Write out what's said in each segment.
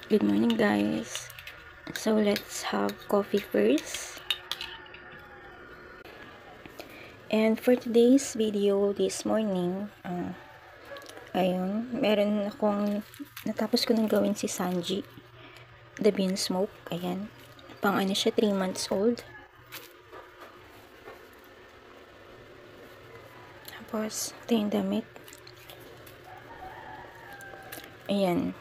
Good morning, guys. So, let's have coffee first. And for today's video this morning, ayun, meron akong, natapos ko nang gawin si Sanji, the bean smoke, ayan. Pang ano siya, 3 months old. Tapos, ito yung damit. Ayan.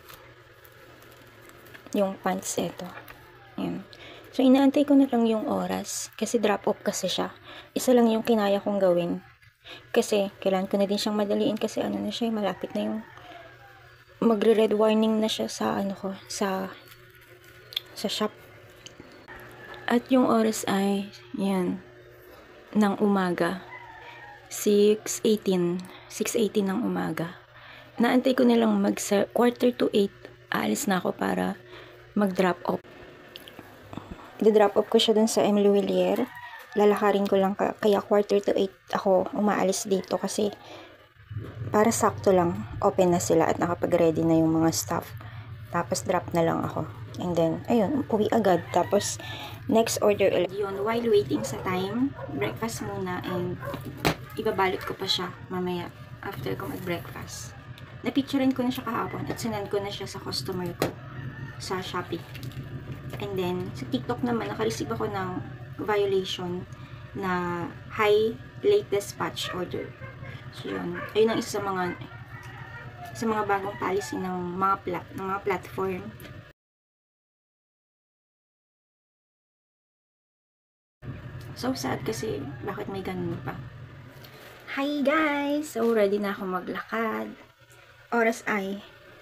Yung pants, ito. Ayan. So, inaantay ko na lang yung oras, kasi drop off kasi siya. Isa lang yung kinaya kong gawin. Kasi, kailangan ko na din siyang madaliin kasi ano na siya, malapit na yung magre-red warning na siya sa ano ko, sa shop. At yung oras ay, yan, ng umaga. 6:18 ng umaga. Naantay ko na lang quarter to 8, aalis na ako para mag-drop off. I-drop off ko siya dun sa M. Luwilier. Lalakarin ko lang, kaya quarter to 8 ako umaalis dito kasi para sakto lang, open na sila at nakapag-ready na yung mga staff. Tapos drop na lang ako. And then, ayun, uwi agad. Tapos, next order ulit. Yun, while waiting sa time, breakfast muna and ibabalot ko pa siya mamaya after ko mag-breakfast. Napicturean ko na siya kahapon at sinend ko na siya sa customer ko sa Shopee. And then, sa TikTok naman, nakareceive ako ng violation na high late dispatch order. So, yun. Ayun ang isa sa mga bagong policy ng mga platform. So sad kasi bakit may ganun pa. Hi guys! So ready na ako maglakad. Oras ay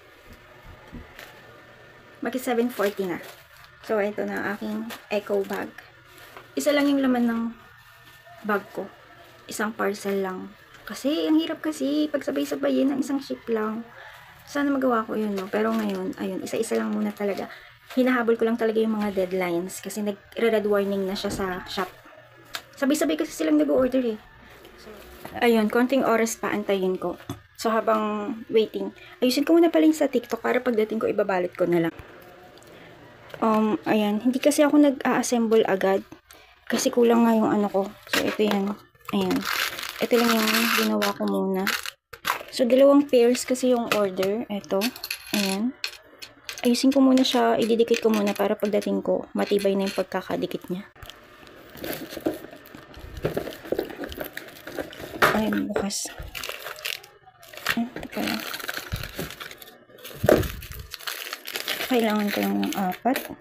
maki 7:40 na. So ito na ang aking eco bag. Isa lang yung laman ng bag ko. Isang parcel lang. Kasi ang hirap kasi pagsabay-sabayin ng isang ship lang. Sana magawa ko yun, no? Pero ngayon, ayun, isa-isa lang muna talaga. Hinahabol ko lang talaga yung mga deadlines kasi nag-red warning na siya sa shop. Sabay-sabay kasi silang nag-order eh. So, ayun, konting oras pa antayin ko. So, habang waiting, ayusin ko muna pala yung sa TikTok para pagdating ko, ibabalot ko na lang. Ayan, hindi kasi ako nag-a-assemble agad. Kasi kulang nga yung ano ko. So, ito yan. Ayan. Ito lang yung ginawa ko muna. So, 2 pairs kasi yung order. Ito. Ayan. Ayusin ko muna siya, ididikit ko muna para pagdating ko, matibay na yung pagkakadikit niya. Ayan, bukas. Ito pala. Kailangan ko lang ng 4.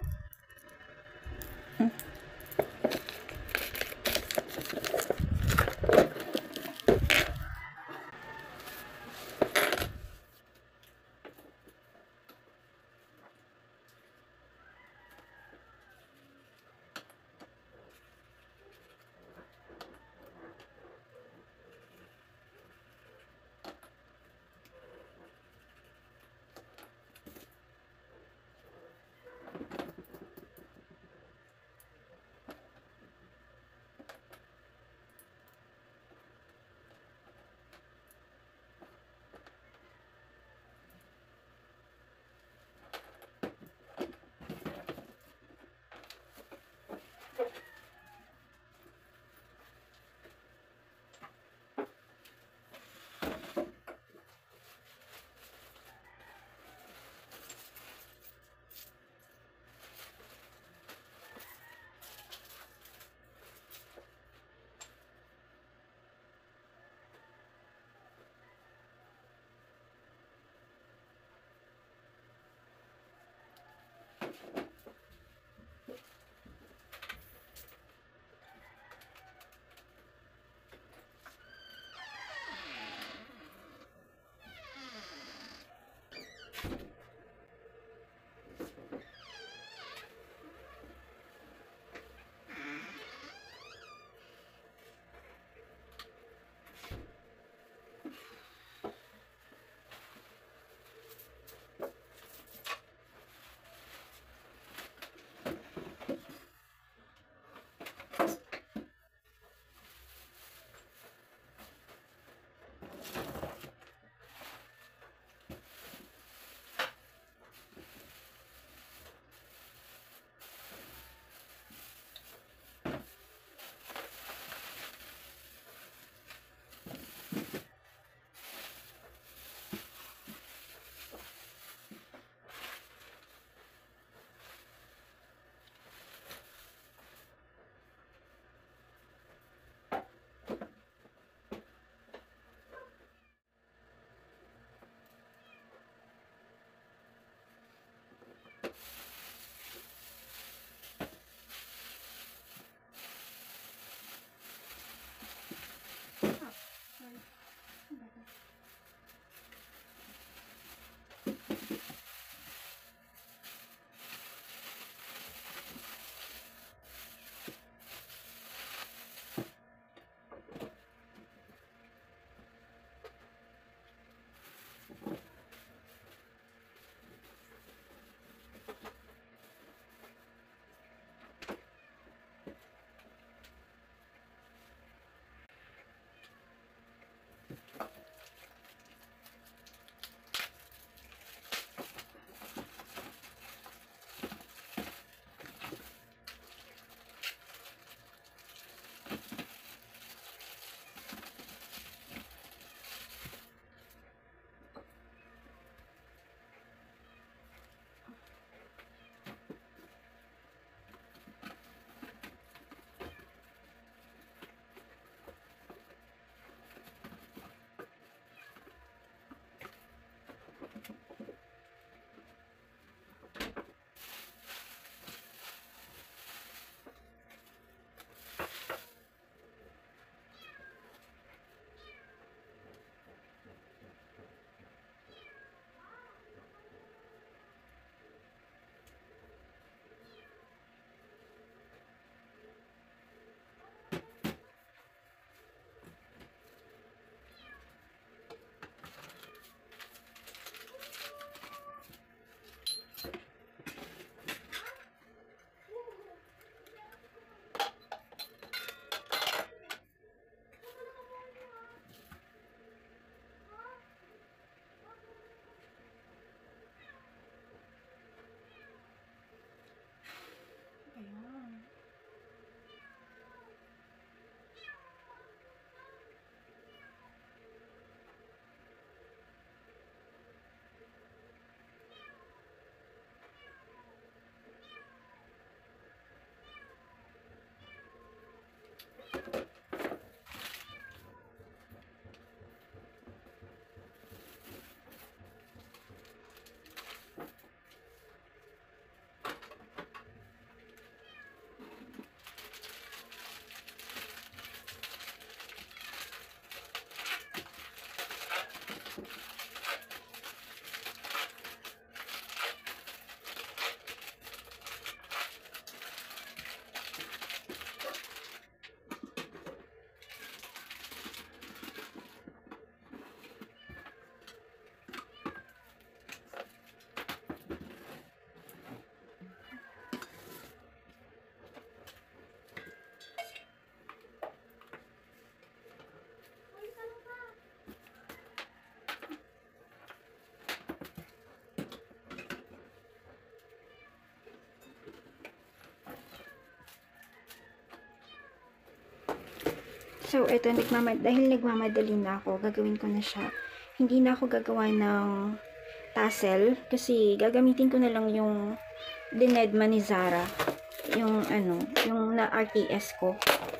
So, ito, dahil nagmamadali na ako, gagawin ko na siya. Hindi na ako gagawa ng tassel, kasi gagamitin ko na lang yung Dinedma ni Zara. Yung, yung na RTS ko.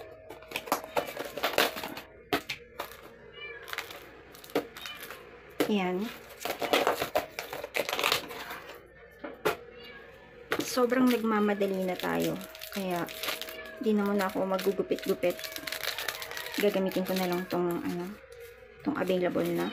Ayan. Sobrang nagmamadali na tayo. Kaya, di na muna ako magugupit-gupit. Gagamitin ko na lang tong available na.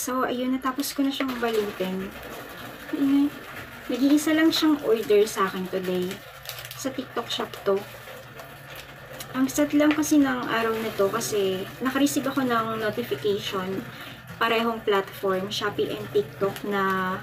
So, ayun, natapos ko na siyang balutin. Ayun, nag-iisa lang siyang order sa akin today. Sa TikTok shop to. Ang sad lang kasi ng araw na to kasi nakareceive ako ng notification parehong platform, Shopee and TikTok na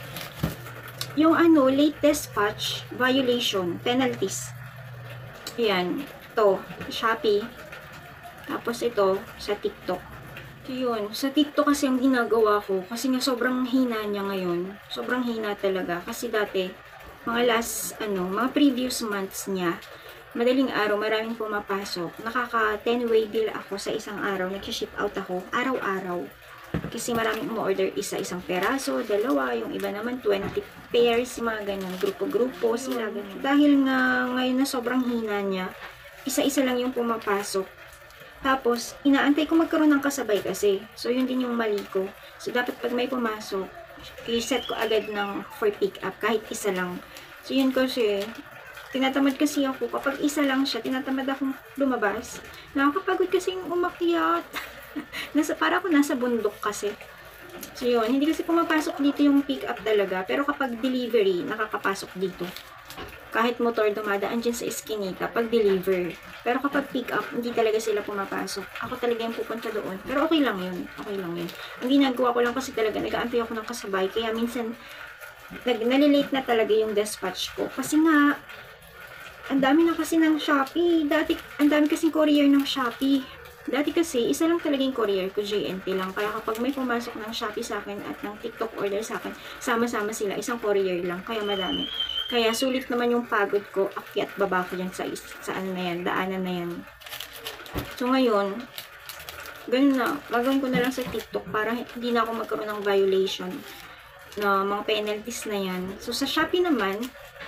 yung ano, late dispatch violation, penalties. Ayan, to, Shopee. Tapos ito, sa TikTok. So yun, sa TikTok kasi ang ginagawa ko, kasi nga sobrang hina niya ngayon. Sobrang hina talaga. Kasi dati, mga mga previous months niya, madaling araw, maraming pumapasok. Nakaka 10-way bill ako sa isang araw. Nag-ship out ako, araw-araw. Kasi maraming umorder isang peraso, dalawa, yung iba naman 20 pairs, mga ganyan, grupo-grupo, sila ganyan. Dahil nga ngayon na sobrang hina niya, isa-isa lang yung pumapasok. Tapos, inaantay ko magkaroon ng kasabay kasi. So, yun din yung mali ko. So, dapat pag may pumasok, i-set ko agad ng for pick up, kahit isa lang. So, yun kasi, tinatamad kasi ako. Kapag isa lang siya, tinatamad akong lumabas. Nakakapagod kasi yung umakyat. Para ako nasa bundok kasi. So, yun. Hindi kasi pumapasok dito yung pick up talaga. Pero kapag delivery, nakakapasok dito. Kahit motor dumadaan dyan sa eskinita pag deliver. Pero kapag pick up, hindi talaga sila pumapasok. Ako talaga yung pupunta doon. Pero okay lang yun. Okay lang yun. Ang ginagawa ko lang kasi talaga, nag-aantay ako ng kasabay. Kaya minsan, nalilate na talaga yung dispatch ko. Kasi nga, ang dami na kasi ng Shopee. Dati, ang dami kasing courier ng Shopee. Dati kasi, isa lang talaga yung courier ko, JNT lang. Kaya kapag may pumasok ng Shopee sa akin at ng TikTok order sa akin, sama-sama sila. Isang courier lang. Kaya madami. Kaya sulit naman yung pagod ko, akyat baba ko dyan sa ano na yan, daanan na yan. So ngayon, ganun na, gagawin ko na lang sa TikTok para hindi na ako magkaroon ng violation na mga penalties na yan. So sa Shopee naman,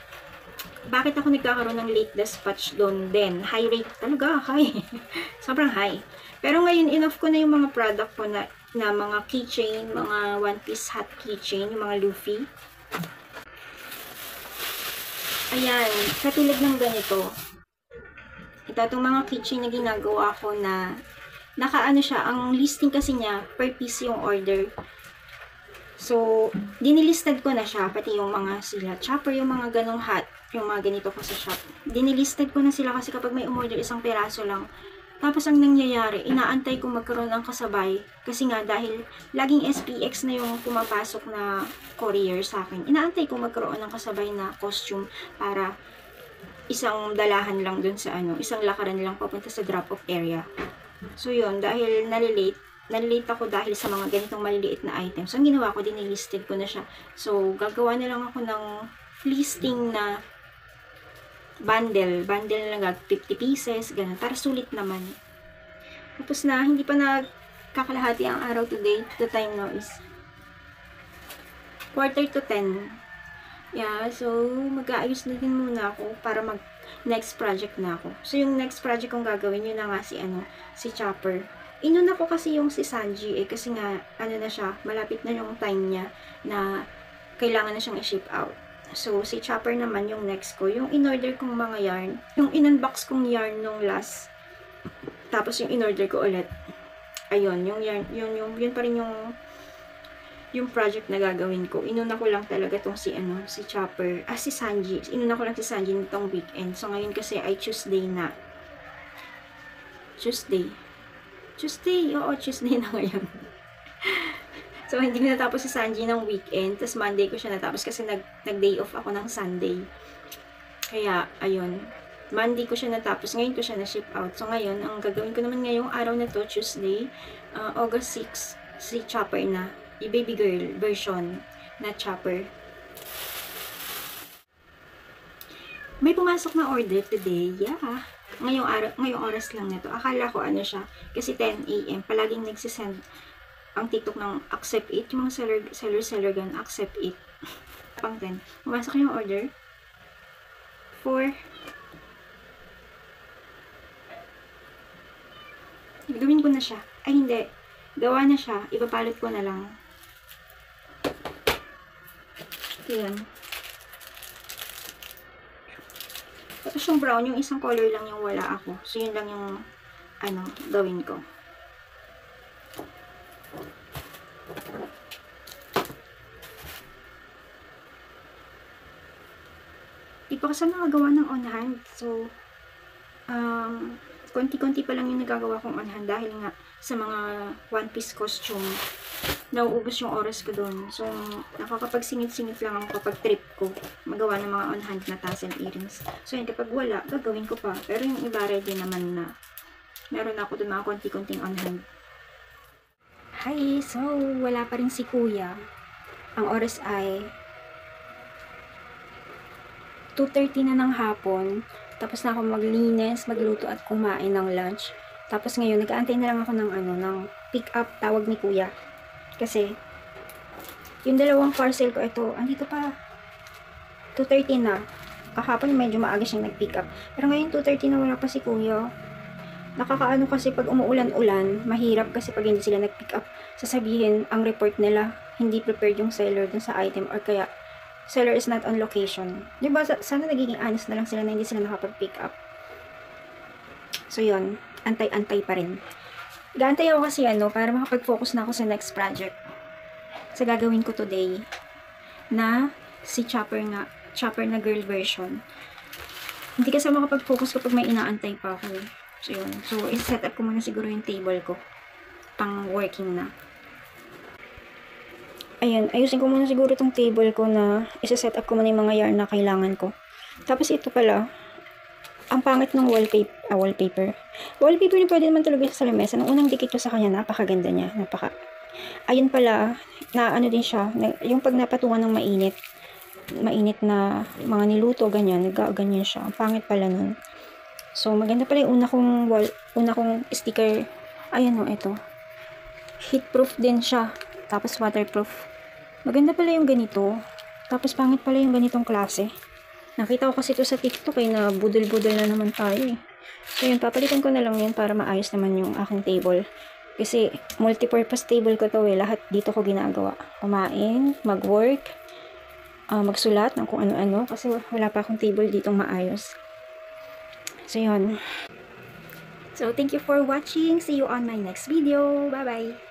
bakit ako nagkakaroon ng late dispatch doon din? High rate talaga, high. Sobrang high. Pero ngayon, enough ko na yung mga product ko na mga keychain, mga one-piece hat keychain, yung mga Luffy. Ayan, katulad ng ganito. Ito, itong mga keychain na ginagawa ko na nakaano siya, ang listing kasi niya, per piece yung order. So, dinilistad ko na siya, pati yung mga sila chopper, yung mga ganong hat, yung mga ganito ko sa shop. Dinilistad ko na sila kasi kapag may umorder isang peraso lang. Tapos ang nangyayari, inaantay ko magkaroon ng kasabay. Kasi nga dahil laging SPX na yung pumapasok na courier sa akin. Inaantay ko magkaroon ng kasabay na costume para isang dalahan lang dun sa isang lakaran lang papunta sa drop-off area. So yun, dahil nalilate ako dahil sa mga ganitong maliliit na items. So ang ginawa ko, dinilisted ko na siya. So gagawa na lang ako ng listing na bundle na lang, 50 pieces, ganun, para sulit naman. Tapos na, hindi pa nagkakalahati ang araw today. The time now is 9:45. Yeah, so mag-aayos na din muna ako para next project na ako. So yung next project kong gagawin, yun na nga si Chopper. Inuna ko kasi yung si Sanji kasi nga, na siya, malapit na yung time niya na kailangan na siyang i-ship out. So, si Chopper naman yung next ko. Yung in-order kong mga yarn. Yung in-unbox kong yarn nung last. Tapos yung in-order ko ulit. Ayun, yung yarn, yun pa rin yung project na gagawin ko. Inuna ko lang talaga tong si Chopper. Si Sanji. Inuna ko lang si Sanji nitong weekend. So, ngayon kasi ay Tuesday na. Tuesday, oo, Tuesday na ngayon. So, hindi ko natapos si Sanji ng weekend. Tapos, Monday ko siya natapos kasi nag-day off ako ng Sunday. Kaya, ayun. Monday ko siya natapos. Ngayon ko siya na-ship out. So, ngayon, ang gagawin ko naman ngayong araw na to, Tuesday, August 6, si Chopper na. Yung baby girl version na Chopper. May pumasok na order today. Yeah. Ngayong oras lang na to. Akala ko siya. Kasi 10 AM. Palaging nagsisend ang TikTok ng accept it, yung mga seller gan, accept it. Pang 10. Pumasok yung order. 4. Gawin ko na siya. Ay, hindi. Gawa na siya. Ipapalot ko na lang. Ayan. Tapos yung brown, yung isang color lang yung wala ako. So, yun lang yung, gawin ko. Hindi pa kasi nakagawa ng on hand. So, konti-konti pa lang yung nagagawa kong on hand dahil nga sa mga one piece costume, nauubos yung oras ko doon. So, nakakapagsingit-singit lang ako kapag trip ko magawa ng mga on hand na tassel earrings. So, yun, kapag wala, gagawin ko pa. Pero yung iba ready naman na meron ako doon mga konti-konting on hand. Hi! So, wala pa rin si kuya. Ang oras ay 2:30 na ng hapon. Tapos na ako maglinis, magluto at kumain ng lunch. Tapos ngayon, nag-aantay na lang ako ng pick up tawag ni kuya. Kasi, yung dalawang parcel ko, ito, andito pa. 2:30 na. Kahapon medyo maaga siyang nag-pick up. Pero ngayon, 2:30 na wala pa si kuya. Nakakaano kasi pag umuulan-ulan, mahirap kasi pag hindi sila nag-pick up. Sasabihin, ang report nila, hindi prepared yung seller dun sa item or kaya, seller is not on location. Diba, sana nagiging honest na lang sila na hindi sila nakapag-pick up. So, yun. Antay-antay pa rin. Gaantay ako kasi para makapag-focus na ako sa next project. Sa gagawin ko today, na si Chopper na girl version. Hindi kasi makapag-focus kapag may inaantay pa ako. So, yun. So, i-set up ko muna siguro yung table ko. Pang working na. Ayan, ayusin ko muna siguro itong table ko na isa-set up ko muna yung mga yarn na kailangan ko. Tapos ito pala, ang pangit ng wallpaper. Wallpaper na pwede naman talaga sa lamesa. Nung unang dikit ko sa kanya, napakaganda niya. Ayun pala, na ano din siya, yung pag napatungan ng mainit na mga niluto, ganyan, nagkaganyan siya. Ang pangit pala nun. So, maganda pala yung una kong sticker. Ayan o, ito. Heatproof din siya. Tapos waterproof. Maganda pala yung ganito. Tapos pangit pala yung ganitong klase. Nakita ko kasi ito sa TikTok na budol-budol na naman tayo eh. So yun, papalitan ko na lang yun para maayos naman yung aking table. Kasi multi-purpose table ko to eh. Lahat dito ko ginagawa. Kumain, mag-work, magsulat ng kung ano-ano. Kasi wala pa akong table ditong maayos. So yun. So thank you for watching. See you on my next video. Bye-bye!